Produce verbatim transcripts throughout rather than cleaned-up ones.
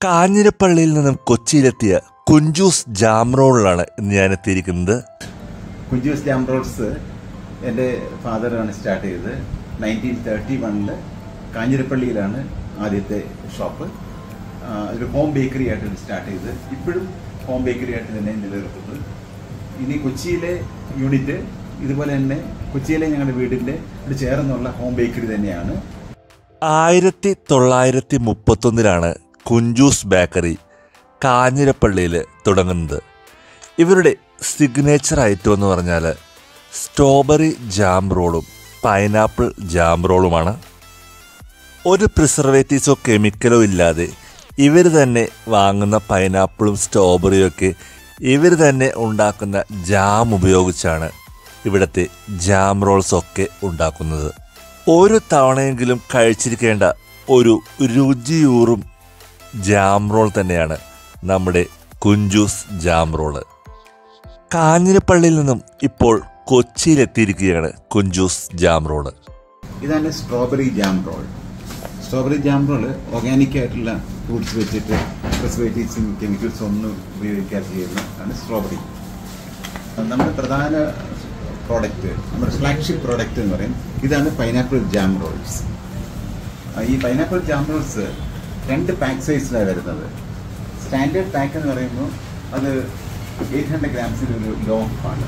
കാഞ്ഞിരപ്പള്ളിയിൽ നിന്നും കൊച്ചിയിലെത്തിയ കുഞ്ചൂസ് ജാം റോളിലാണ് ഇന്ന് ഞാൻ എത്തിയിരിക്കുന്നത്. കുഞ്ചൂസ് ജാം റോൾസ് എൻ്റെ ഫാദറാണ് സ്റ്റാർട്ട് ചെയ്തത്. നയൻറ്റീൻ തേർട്ടി വണ്ണില് കാഞ്ഞിരപ്പള്ളിയിലാണ് ആദ്യത്തെ ഷോപ്പ്. ഒരു ഹോം ബേക്കറി ആയിട്ടാണ് സ്റ്റാർട്ട് ചെയ്തത്. ഇപ്പോഴും ഹോം ബേക്കറി ആയിട്ട് തന്നെ നിലനിർത്തുന്നത്. ഇനി കൊച്ചിയിലെ യൂണിറ്റ് ഇതുപോലെ തന്നെ കൊച്ചിയിലെ ഞങ്ങളുടെ വീടിൻ്റെ ഒരു ചേർന്നുള്ള ഹോം ബേക്കറി തന്നെയാണ്. ആയിരത്തി തൊള്ളായിരത്തി മുപ്പത്തൊന്നിലാണ് കുഞ്ചൂസ് ബേക്കറി കാഞ്ഞിരപ്പള്ളിയിൽ തുടങ്ങുന്നത്. ഇവരുടെ സിഗ്നേച്ചർ ഐറ്റം എന്ന് പറഞ്ഞാൽ സ്ട്രോബെറി ജാം റോളും പൈനാപ്പിൾ ജാം റോളുമാണ്. ഒരു പ്രിസർവേറ്റീവ്സോ കെമിക്കലോ ഇല്ലാതെ ഇവർ തന്നെ വാങ്ങുന്ന പൈനാപ്പിളും സ്ട്രോബെറിയും ഒക്കെ ഇവർ തന്നെ ഉണ്ടാക്കുന്ന ജാം ഉപയോഗിച്ചാണ് ഇവിടുത്തെ ജാം റോൾസൊക്കെ ഉണ്ടാക്കുന്നത്. ഒരു തവണയെങ്കിലും കഴിച്ചിരിക്കേണ്ട ഒരു രുചിയൂറും ജാം റോൾ തന്നെയാണ് നമ്മുടെ കുഞ്ചൂസ് ജാം റോള്. കാഞ്ഞിരപ്പള്ളിയിൽ നിന്നും ഇപ്പോൾ കൊച്ചിയിലെത്തിയിരിക്കുകയാണ് കുഞ്ചൂസ് ജാം റോള്. ഇതാണ് strawberry jam roll. Strawberry jam roll organic ആയിട്ടുള്ള ഫ്രൂട്ട്സ് വെച്ചിട്ട് പ്രിസർവേറ്റീവ്സും കെമിക്കൽസും ഒന്നും ഉപയോഗിക്കാതെ ചെയ്യുന്നതാണ് സ്ട്രോബെറി. നമ്മുടെ പ്രധാന പ്രോഡക്റ്റ്, നമ്മുടെ ഫ്ലാഗ്ഷിപ്പ് പ്രോഡക്റ്റ് എന്ന് പറയും, ഇതാണ് പൈനാപ്പിൾ ജാം റോൾസ്. ഈ പൈനാപ്പിൾ ജാം റോൾസ് രണ്ട് പാക്ക് സൈസിലാണ് വരുന്നത്. സ്റ്റാൻഡേർഡ് പാക്ക് എന്ന് പറയുമ്പോൾ അത് എയ്റ്റ് ഹൺഡ്രഡ് ഗ്രാംസിൻ്റെ ഒരു ലോങ് ആണ്.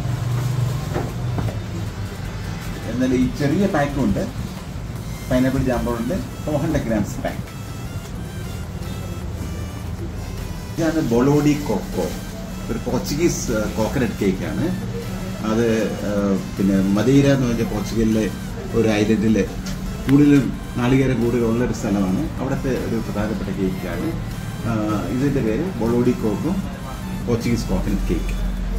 എന്നാൽ ഈ ചെറിയ പാക്കുണ്ട് പൈനാപ്പിൾ ജാം റോളിൻ്റെ ഫോർ ഹൺഡ്രഡ് ഗ്രാംസ് പാക്ക്. ഇതാണ് ബൊളോഡി കോക്കോ, ഒരു പോർച്ചുഗീസ് കോക്കനട്ട് കേക്കാണ്. അത് പിന്നെ മദീര എന്ന് പറഞ്ഞ പോർച്ചുഗലിലെ ഒരു ഐലൻഡിൽ കൂടുതലും നാളികേരം കൂടുതലുള്ളൊരു സ്ഥലമാണ്. അവിടുത്തെ ഒരു പ്രധാനപ്പെട്ട കേക്കാണ്. ഇതിൻ്റെ പേര് ബൊളോഡി കോക്കോ പോർച്ചുഗീസ് കോക്കനട്ട് കേക്ക്.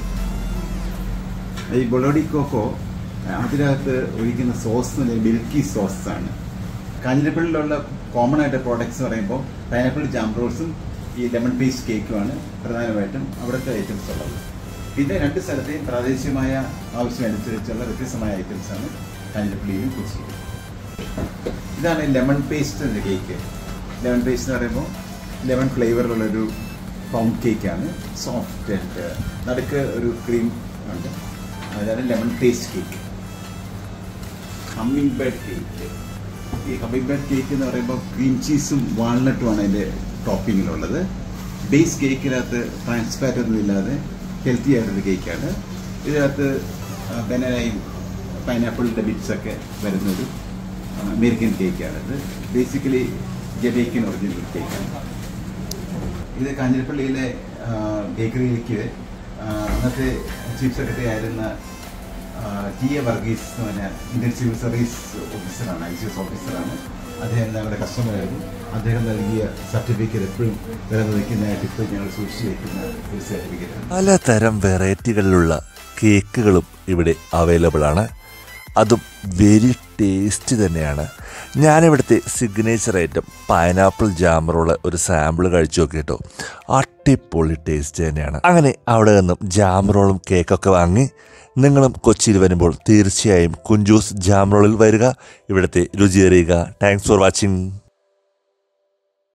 ഈ ബൊളോഡി കോക്കോ അതിനകത്ത് ഒഴിക്കുന്ന സോസ് മിൽക്കി സോസാണ്. കാഞ്ഞിരപ്പള്ളിയിലുള്ള കോമൺ ആയിട്ട് പ്രോഡക്ട്സ് പറയുമ്പോൾ പൈനാപ്പിൾ ജാം റോൾസും ഈ ലെമൺ പേസ്റ്റ് കേക്കുമാണ് പ്രധാനമായിട്ടും അവിടുത്തെ ഐറ്റംസ് ഉള്ളത്. പിന്നെ രണ്ട് സ്ഥലത്തെയും പ്രാദേശികമായ ആവശ്യമനുസരിച്ചുള്ള വ്യത്യസ്തമായ ഐറ്റംസാണ് കാഞ്ഞിരപ്പള്ളിയിലും കൊച്ചിയിലും. ഇതാണ് ലെമൺ പേസ്റ്റ് എന്ന കേക്ക്. ലെമൺ പേസ്റ്റ് എന്ന് പറയുമ്പോൾ ലെമൺ ഫ്ലേവറിലുള്ളൊരു പൗണ്ട് കേക്കാണ്. സോഫ്റ്റ് ആൻഡ് നടുക്ക് ഒരു ക്രീം ഉണ്ട്. അതാണ് lemon paste cake. Hummingbird cake. ഈ ഹമ്മിങ് ബേർഡ് കേക്ക് എന്ന് പറയുമ്പോൾ ക്രീം ചീസും വാൾനട്ടുമാണ് അതിൻ്റെ ടോപ്പിങ്ങിലുള്ളത്. ബേസ് കേക്കിനകത്ത് ട്രാൻസ്ഫാറ്റ് ഒന്നും ഇല്ലാതെ ഹെൽത്തി ആയിട്ടൊരു കേക്കാണ്. ഇതിനകത്ത് ബനാനയും പൈനാപ്പിളിൻ്റെ ബിറ്റ്സൊക്കെ വരുന്നൊരു അമേരിക്കൻ കേക്കാണ്. ഇത് ബേസിക്കലി ജമൈക്കൻ ഒറിജിനൽ കേക്കാണ്. ഇത് കാഞ്ഞിരപ്പള്ളിയിലെ ബേക്കറിയിലേക്ക് അന്നത്തെ ചീഫ് സെക്രട്ടറി ആയിരുന്ന ടി എ വർഗീസ് എന്ന് പറഞ്ഞാൽ ഇന്ത്യൻ സിവിൽ സർവീസ് ഓഫീസറാണ്, ഐ സി എസ് ഓഫീസറാണ്. അദ്ദേഹം ഞങ്ങളുടെ കസ്റ്റമറായിരുന്നു. അദ്ദേഹം നൽകിയ സർട്ടിഫിക്കറ്റ് എപ്പോഴും നിലനിൽക്കുന്നതായിട്ട് ഇപ്പോൾ ഞങ്ങൾ സൂക്ഷിച്ച് വയ്ക്കുന്ന ഒരു സർട്ടിഫിക്കറ്റാണ്. പലതരം വെറൈറ്റികളിലുള്ള കേക്കുകളും ഇവിടെ അവൈലബിൾ ആണ്. അതും വെരി ടേസ്റ്റ് തന്നെയാണ്. ഞാനിവിടുത്തെ signature item pineapple jam roll ഒരു സാമ്പിൾ കഴിച്ചു നോക്കിയിട്ടോ. അടിപൊളി ടേസ്റ്റ് തന്നെയാണ്. അങ്ങനെ അവിടെ നിന്നും ജാം റോളും കേക്കൊക്കെ വാങ്ങി നിങ്ങളും കൊച്ചിയിൽ വരുമ്പോൾ തീർച്ചയായും കുഞ്ചൂസ് ജാം റോളിൽ വരിക, ഇവിടുത്തെ രുചി അറിയുക. Thanks for watching.